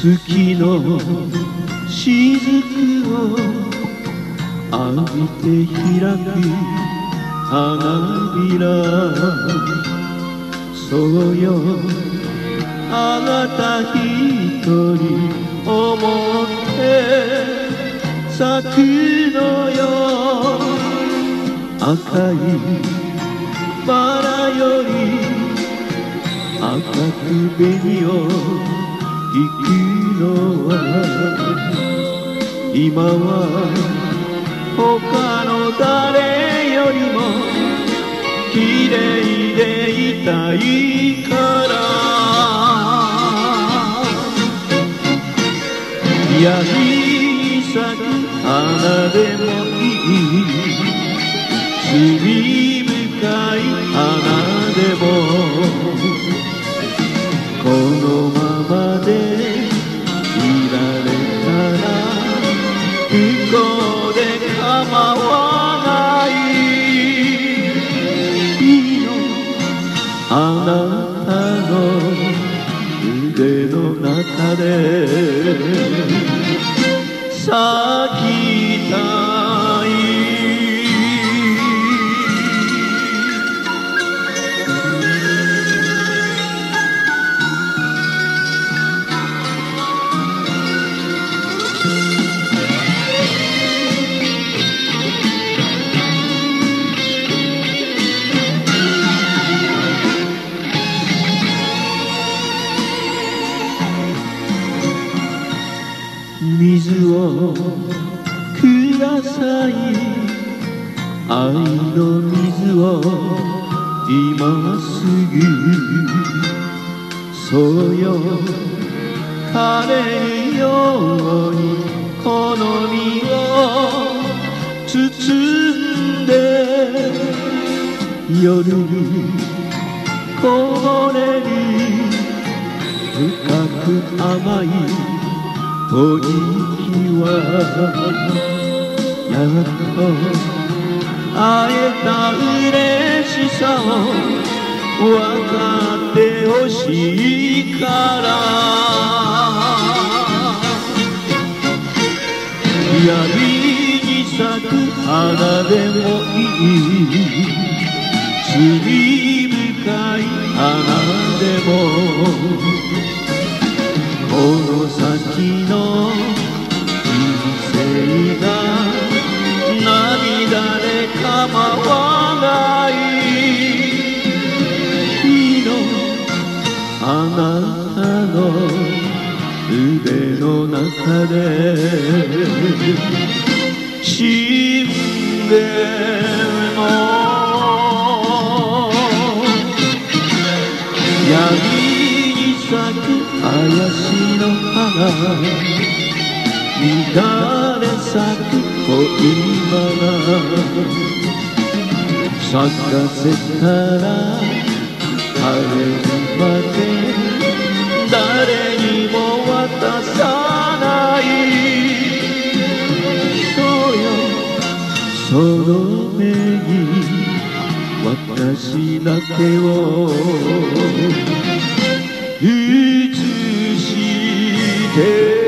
月の雫を浴びて開く花びら、そうよあなた一人思って咲くのよ。赤いバラより赤く紅を引くのは、今は他の誰よりも綺麗でいたいから。闇に咲く花でもいい、罪深い花でもこのままでいられたら向こうで構わない。いいのあなたの腕の中で咲きたい。水をください、愛の水を今すぐ。そうよ彼のようにこの身を包んで、夜にこぼれる深く甘い吐息は、やっと会えた嬉しさを分かってほしいから。闇に咲く花でもいい、罪深い花でもこの先の人生が涙で構わない。いいのあなたの腕の中で死んでも闇に咲く林の花、乱れ咲く恋バナ、咲かせたら晴れるまで誰にも渡さない。そうよその目に私だけを映して